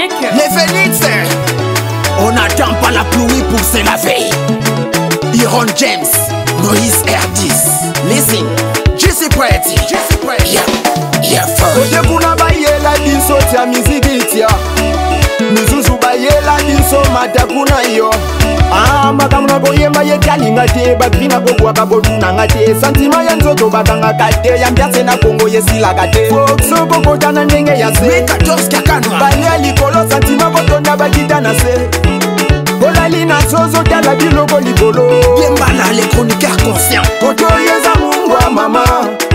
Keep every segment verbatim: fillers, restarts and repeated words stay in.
Nick. Les Phoenix, on n'attend pas la pluie pour se laver. Iron James, Moïse R dix. Listen, Djicy Pretty. Djicy Pretty. Yeah, yeah, first. Kote kuna bayela biso tia miziki tia Mizuzu bayela biso mata kuna yo Ah, makamuna boyemba ye kalinga te Bakrina kogwa kabotuna nga te Santima ya nzoto bakanga kate Yambiase na Kongo yesila kate Fokso kokotana ndenge ya se Mika toski akanwa Balia likolo santima kotonda bakita na se Kolali na sozo tala biloko likolo Yembala les chroniqueurs conscients. Koto yeza mungwa mama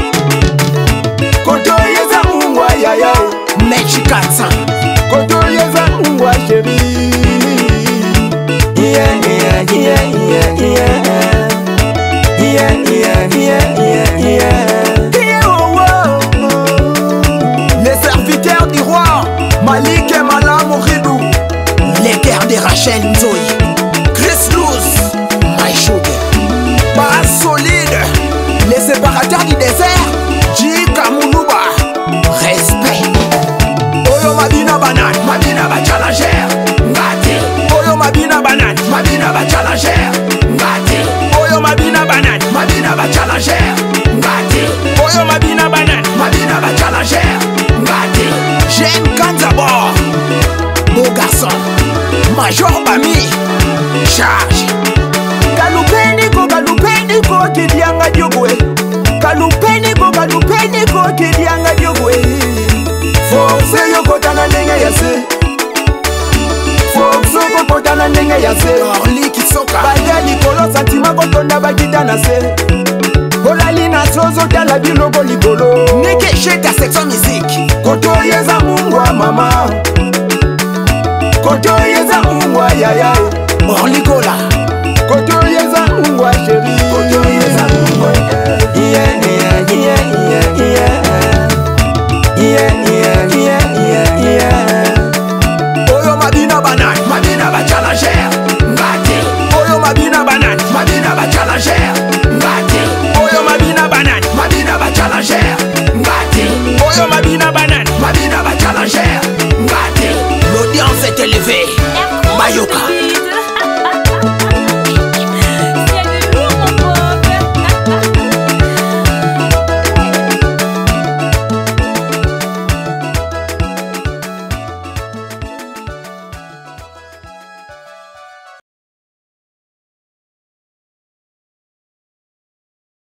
Koto yeza mungwa yaya Mechi Katsan. Koto yeza mungwa chéri Yeah, yeah, yeah, yeah, yeah Yeah, yeah, yeah, yeah, yeah Yeah, oh, oh. Les serviteurs du roi Malik et Malam Ridou. Les guerres de Rachel Nzoï. Chris Luz, My Sugar. Base solide. Les séparateurs du désert. Jika Moulouba. Respect. Oyo Mabina Banane, Mabina ba challenger. Ngati. Oyo Mabina Banane, Mabina ba challenger. Ngati. Oyo Mabina Banane, Mabina ba challenger. Ngati. Oyo Mabina Banane, Mabina ba challenger. Ngati. Jeune Kanzabor. Beau garçon. Major Bami. Charge. Kalupeni ko kalupeni ko kidianga diogwe. Kalupeni ko kalupeni ko kidianga diogwe. Force yo kotana ndenge yase. Force yo kotana ndenge yase. Orly Kisoka. Balia likolo santima kotonda bakita na se. Kolali na sozo tala biloko likolo. Neke chez ta section musique. Koto yeza mungwa mama Koto yeza mungwa yaya Orly Gola.